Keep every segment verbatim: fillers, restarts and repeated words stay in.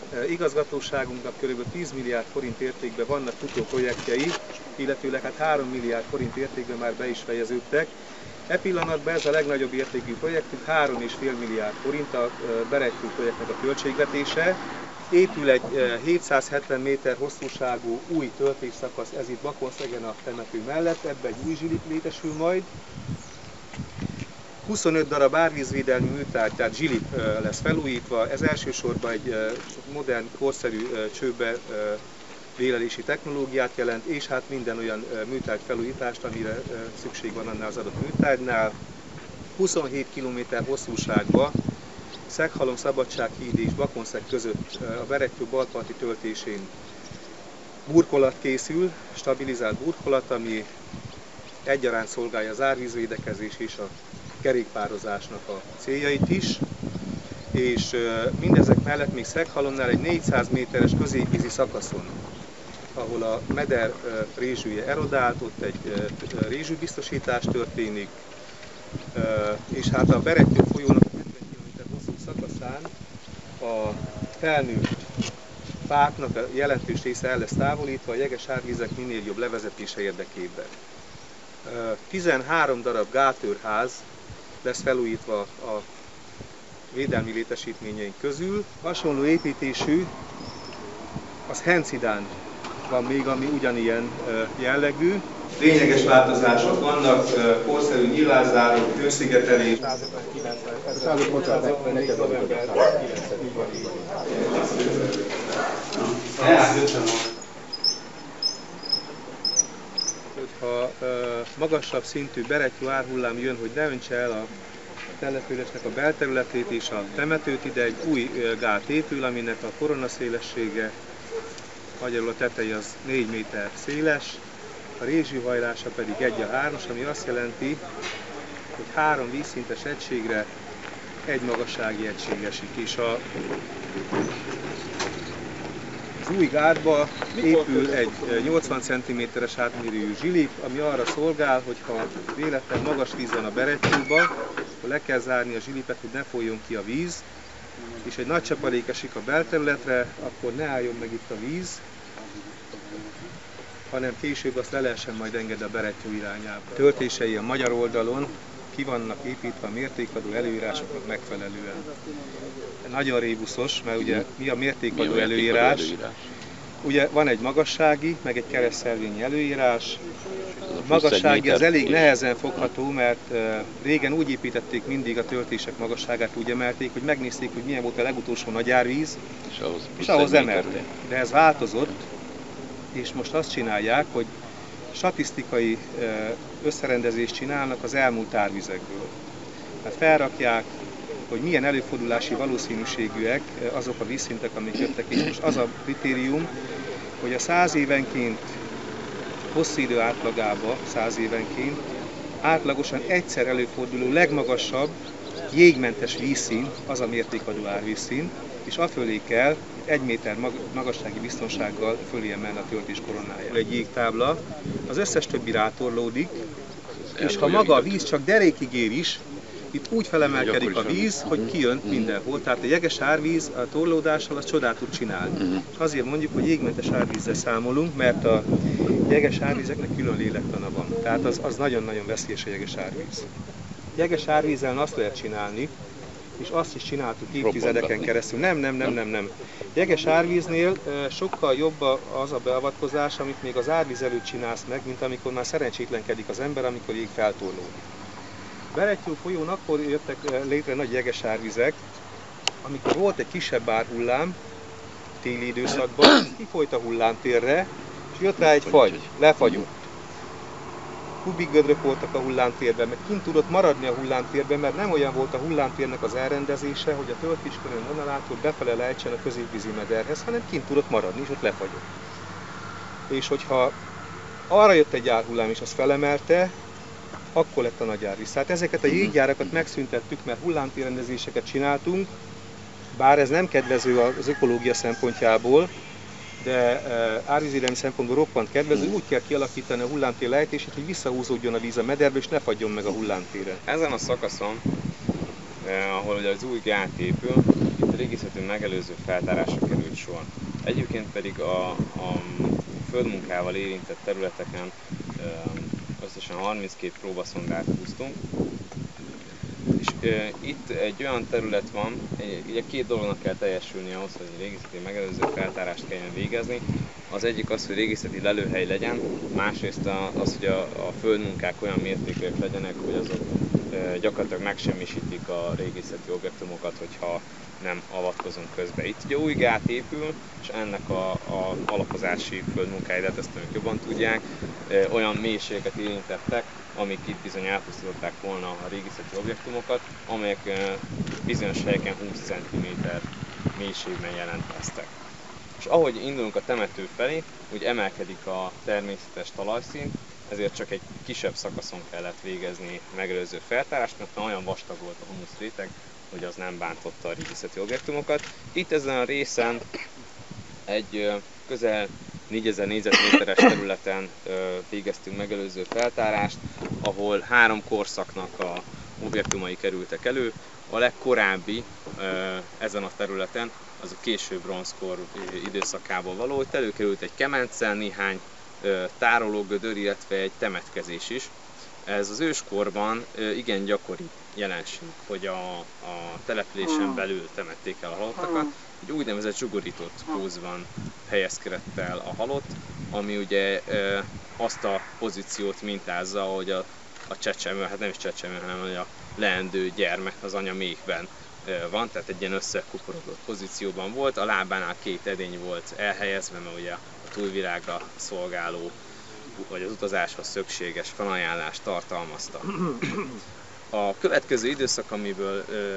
Igazgatóságunknak kb. tíz milliárd forint értékben vannak futó projektjei, illetőleg hát három milliárd forint értékben már be is fejeződtek. E pillanatban ez a legnagyobb értékű projektünk, három egész öt milliárd forint a Berettyó projektnek a költségvetése. Épül egy hétszázhetven méter hosszúságú új töltésszakasz, ez itt Bakonszegen a temető mellett, ebben egy új zsilip létesül majd. huszonöt darab árvízvédelmi műtárgy, tehát zsilip lesz felújítva, ez elsősorban egy modern, korszerű csőbe vélelési technológiát jelent, és hát minden olyan műtárgy felújítást, amire szükség van annál az adott műtárgynál. huszonhét kilométer hosszúságban Szeghalom-Szabadsághíd és Bakonszeg között a Berettyó balparti töltésén burkolat készül, stabilizált burkolat, ami egyaránt szolgálja az árvízvédekezés és a kerékpározásnak a céljait is, és mindezek mellett még Szeghalomnál egy négyszáz méteres középvízi szakaszon, ahol a meder rézsűje erodált, ott egy rézsűbiztosítás történik, és hát a Berettyó folyónak hetven kilométer hosszú szakaszán a felnőtt fáknak a jelentős része el lesz távolítva a jeges árvízek minél jobb levezetése érdekében. tizenhárom darab gátőrház lesz felújítva a védelmi létesítményeink közül. Hasonló építésű, az Hencidán van még, ami ugyanilyen jellegű. Lényeges változások vannak, korszerű nyílászárók, hőszigetelés. Hogyha magasabb szintű Berettyó árhullám jön, hogy ne öntse el a településnek a belterületét és a temetőt, ide egy új gát épül, aminek a koronaszélessége, magyarul a teteje az négy méter széles, a rézsűhajlása pedig egy a hármas, ami azt jelenti, hogy három vízszintes egységre egy magassági egység esik. És a, az új gátba épül egy nyolcvan centiméteres átmérőjű zsilip, ami arra szolgál, hogy ha véletlen magas víz van a Berettyóba, akkor le kell zárni a zsilipet, hogy ne folyjon ki a víz, és egy nagy csapadék esik a belterületre, akkor ne álljon meg itt a víz, hanem később azt le lehessen majd engedni a Berettyó irányába. A töltései a magyar oldalon ki vannak építve a mértékadó előírásoknak megfelelően. Nagyon rébuszos, mert ugye mi a mértékadó mi a előírás? előírás? Ugye van egy magassági, meg egy keresztszervényi előírás. A magassági az elég nehezen fogható, mert régen úgy építették mindig a töltések magasságát, úgy emelték, hogy megnézték, hogy milyen volt a legutolsó nagy árvíz, és ahhoz, és ahhoz emelték. De ez változott, és most azt csinálják, hogy statisztikai összerendezést csinálnak az elmúlt árvizekből. Tehát felrakják, hogy milyen előfordulási valószínűségűek azok a vízszintek, amik jöttek, és most az a kritérium, hogy a száz évenként, hosszú idő átlagában száz évenként átlagosan egyszer előforduló legmagasabb jégmentes vízszint az a mértékadó árvízszint, és afölé kell egy méter magassági biztonsággal fölé emelni a töltés koronáját. Egy jégtábla, az összes többi rátorlódik, és ha maga a víz csak derékig ér is, itt úgy felemelkedik a víz, hogy kijön mindenhol. Tehát a jeges árvíz a torlódással az csodát tud csinálni. Azért mondjuk, hogy jégmentes árvízzel számolunk, mert a jeges árvízeknek külön lélektana van. Tehát az, az nagyon-nagyon veszélyes a jeges árvíz. Jeges árvízzel azt lehet csinálni, és azt is csináltuk évtizedeken keresztül. Nem, nem, nem, nem, nem. Jeges árvíznél sokkal jobb az a beavatkozás, amit még az árvíz előtt csinálsz meg, mint amikor már szerencsétlenkedik az ember, amikor jég feltorlódik. Berettyó folyón akkor jöttek létre nagy jeges árvizek, amikor volt egy kisebb árhullám téli időszakban, kifolyt a hullámtérre, és jött rá egy fagy, lefagyott. Kubikgödrök voltak a hullámtérben, meg kint tudott maradni a hullámtérben, mert nem olyan volt a hullámtérnek az elrendezése, hogy a töltéskörön vonalától befele lejtsen a középvízi mederhez, hanem kint tudott maradni, és ott lefagyott. És hogyha arra jött egy árhullám, és azt felemelte, akkor lett a nagy árvíz. Tehát ezeket a jéggyárakat megszüntettük, mert hullámtérrendezéseket csináltunk, bár ez nem kedvező az ökológia szempontjából, de árvízvédelmi szempontból roppant kedvező, úgy kell kialakítani a hullámtér lejtését, hogy visszahúzódjon a víz a mederbe, és ne fagyjon meg a hullámtéren. Ezen a szakaszon, eh, ahol ugye az új gát épül, itt régészeti megelőző feltárásra került sor. Egyébként pedig a, a földmunkával érintett területeken összesen harminckét próbaszondát húztunk. És e, itt egy olyan terület van, ugye két dolognak kell teljesülni ahhoz, hogy régészeti megelőző feltárást kelljen végezni. Az egyik az, hogy régészeti lelőhely legyen, másrészt az, hogy a, a földmunkák olyan mértékűek legyenek, hogy azok e, gyakorlatilag megsemmisítik a régészeti objektumokat, hogyha nem avatkozunk közbe. Itt ugye új gát épül, és ennek a, a alapozási földmunkáidat, ezt önök jobban tudják, e, olyan mélységeket érintettek, amik itt bizony elpusztították volna a régészeti objektumokat, amelyek e, bizonyos helyeken húsz centiméter mélységben jelentkeztek. És ahogy indulunk a temető felé, úgy emelkedik a természetes talajszint, ezért csak egy kisebb szakaszon kellett végezni megelőző feltárást, mert olyan vastag volt a humusz réteg, hogy az nem bántotta a régészeti objektumokat. Itt ezen a részen egy közel négyezer négyzetméteres területen végeztünk megelőző feltárást, ahol három korszaknak a objektumai kerültek elő. A legkorábbi ezen a területen az a késő bronzkor időszakából való. Itt előkerült egy kemence, néhány tárológödör, illetve egy temetkezés is. Ez az őskorban igen gyakori jelenség, hogy a, a településen belül temették el a halottakat. Egy úgynevezett zsugorított pózban helyezkedett el a halott, ami ugye e, azt a pozíciót mintázza, hogy a, a csecsemő, hát nem is csecsemő, hanem hogy a leendő gyermek az anya méhben e, van, tehát egy ilyen összekuporodott pozícióban volt, a lábánál két edény volt elhelyezve, mert ugye a túlvilágra szolgáló vagy az utazáshoz szükséges felajánlást tartalmazta. A következő időszak, amiből ö,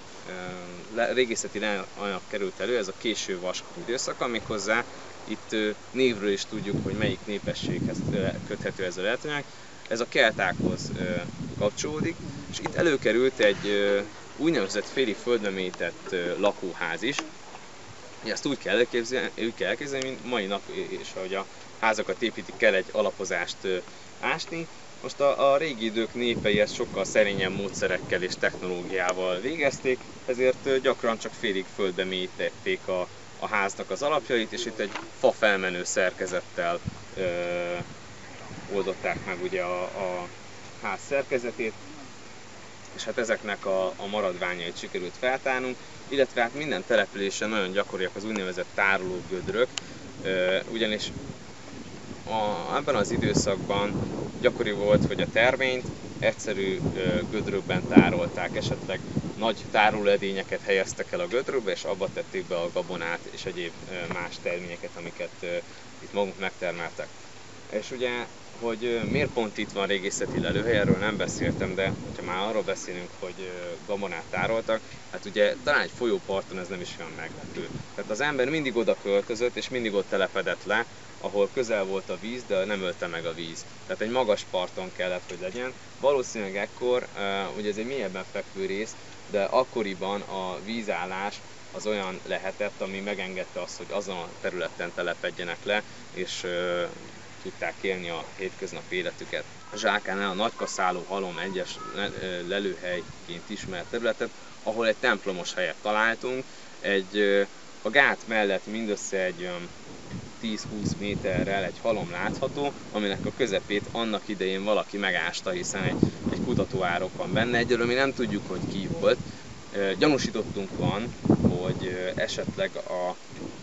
ö, régészeti anyag került elő, ez a késő vaskori időszak, amikhozzá itt ö, névről is tudjuk, hogy melyik népességhez ö, köthető ez a lehetőleg. Ez a keltákhoz ö, kapcsolódik, és itt előkerült egy ö, úgynevezett félig földbe mélytett ö, lakóház is. Ezt úgy kell elképzelni, úgy kell elképzelni, mint mai nap, és ahogy a házakat építik, kell egy alapozást ö, ásni. Most a, a régi idők népei ezt sokkal szerényebb módszerekkel és technológiával végezték, ezért gyakran csak félig földbe mélyítették a, a háznak az alapjait, és itt egy fa felmenő szerkezettel ö, oldották meg ugye a, a ház szerkezetét, és hát ezeknek a, a maradványait sikerült feltárnunk, illetve hát minden településen nagyon gyakoriak az úgynevezett tárológödrök, ö, ugyanis a, ebben az időszakban gyakori volt, hogy a terményt egyszerű gödrökben tárolták, esetleg nagy tárolóedényeket helyeztek el a gödrökbe, és abba tették be a gabonát és egyéb más terményeket, amiket itt magunk megtermeltek. És ugye, hogy miért pont itt van régészeti lelőhely, erről nem beszéltem, de ha már arról beszélünk, hogy gabonát tároltak, hát ugye talán egy folyóparton ez nem is olyan meglepő. Tehát az ember mindig oda költözött, és mindig ott telepedett le, ahol közel volt a víz, de nem ölte meg a víz. Tehát egy magas parton kellett, hogy legyen. Valószínűleg ekkor, ugye ez egy mélyebben fekvő rész, de akkoriban a vízállás az olyan lehetett, ami megengedte azt, hogy azon a területen telepedjenek le, és tudták élni a hétköznapi életüket. A Zsákánál a Nagykaszáló halom egyes lelőhelyként ismert területet, ahol egy templomos helyet találtunk. Egy, a gát mellett mindössze egy tíz-húsz méterrel egy halom látható, aminek a közepét annak idején valaki megásta, hiszen egy, egy kutatóárok van benne. Egyelőre mi nem tudjuk, hogy ki volt. Gyanúsítottunk van, hogy esetleg a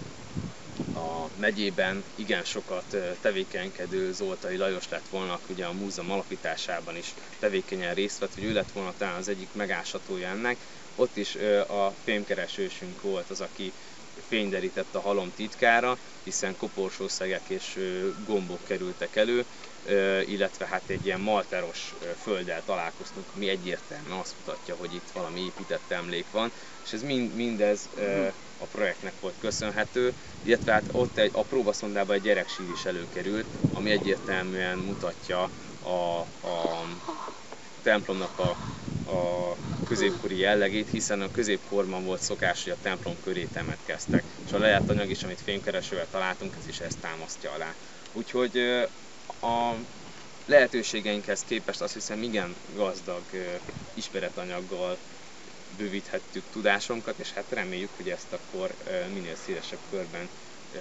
a megyében igen sokat tevékenykedő Zoltai Lajos lett volna, ugye a múzeum alapításában is tevékenyen részt vett, hogy ő lett volna talán az egyik megásatója ennek. Ott is a fémkeresősünk volt az, aki fényderített a halom titkára, hiszen koporsószegek és gombok kerültek elő, illetve hát egy ilyen malteros földdel találkoztunk, ami egyértelműen azt mutatja, hogy itt valami épített emlék van, és ez mind, mindez a projektnek volt köszönhető, illetve hát ott egy, a próbaszondában egy gyereksír is előkerült, ami egyértelműen mutatja a, a templomnak a, a középkori jellegét, hiszen a középkorban volt szokás, hogy a templom köré temetkeztek, és a lejárt anyag is, amit fémkeresővel találtunk, ez is ezt támasztja alá. Úgyhogy a lehetőségeinkhez képest azt hiszem igen gazdag ismeretanyaggal bővíthettük tudásunkat, és hát reméljük, hogy ezt akkor minél szélesebb körben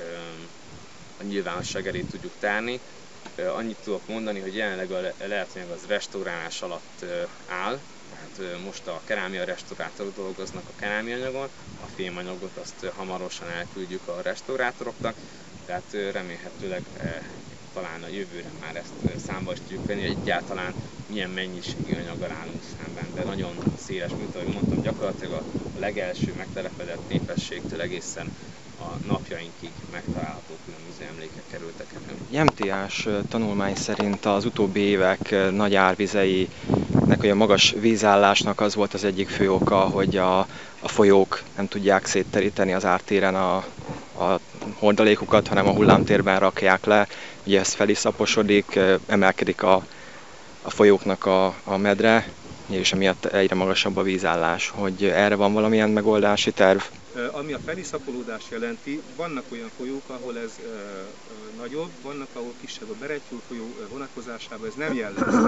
a nyilvánosság elé tudjuk tárni. Annyit tudok mondani, hogy jelenleg a leletanyag az restaurálás alatt áll, tehát most a kerámia restaurátorok dolgoznak a kerámiaanyagon, a fémanyagot azt hamarosan elküldjük a restaurátoroknak, tehát remélhetőleg talán a jövőre már ezt számba is tudjuk venni, egyáltalán milyen mennyiségű anyaggal állunk szemben, de nagyon széles, mint ahogy mondtam, gyakorlatilag a legelső megtelepedett népességtől egészen a napjainkig megtalálható különböző emlékek kerültek elő. em té á-s tanulmány szerint az utóbbi évek nagy árvizeinek, vagy a magas vízállásnak az volt az egyik fő oka, hogy a, a folyók nem tudják szétteríteni az ártéren a, a hordalékukat, hanem a hullámtérben rakják le. Ugye ez feliszaposodik, emelkedik a, a folyóknak a, a medre, és emiatt egyre magasabb a vízállás. Hogy erre van valamilyen megoldási terv? Ami a feliszapolódás jelenti, vannak olyan folyók, ahol ez ö, ö, nagyobb, vannak, ahol kisebb. A Berettyó folyó vonatkozásában ez nem jellemző.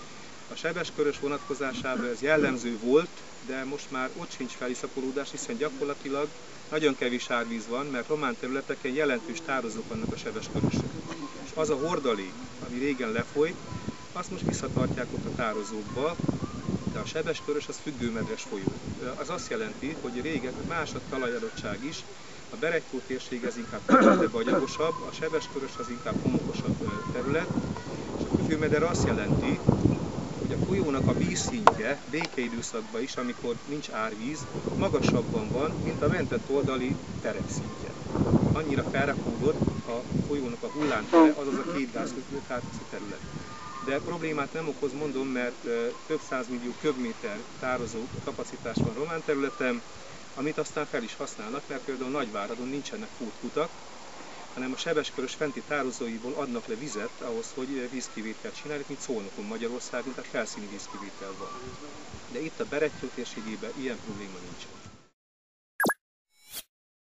A Sebes-Körös vonatkozásában ez jellemző volt, de most már ott sincs feliszapolódás, hiszen gyakorlatilag nagyon kevés árvíz van, mert román területeken jelentős tározók vannak a Sebes-Körösön. És az a hordalék, ami régen lefolyt, azt most visszatartják ott a tározókba, de a Sebes-Körös az függőmedres folyó. Az azt jelenti, hogy régen más a talajadottság is, a Berettyó térség ez inkább területebb, agyagosabb, a Sebes-Körös az inkább homokosabb terület, és a függőmeder azt jelenti, hogy a folyónak a vízszintje békeidőszakban is, amikor nincs árvíz, magasabban van, mint a mentett oldali terepszintje. Annyira felrakódott a folyónak a hullámtere, azaz a két gázkötő terület. De problémát nem okoz, mondom, mert több százmillió köbméter tározó kapacitás van román területen, amit aztán fel is használnak, mert például Nagyváradon nincsenek pótkutak, hanem a Sebes-Körös fenti tározóiból adnak le vizet ahhoz, hogy vízkivételt csinálják, mint Szolnokon Magyarországon, tehát felszíni vízkivétel van. De itt a Berettyó térségében ilyen probléma nincsen.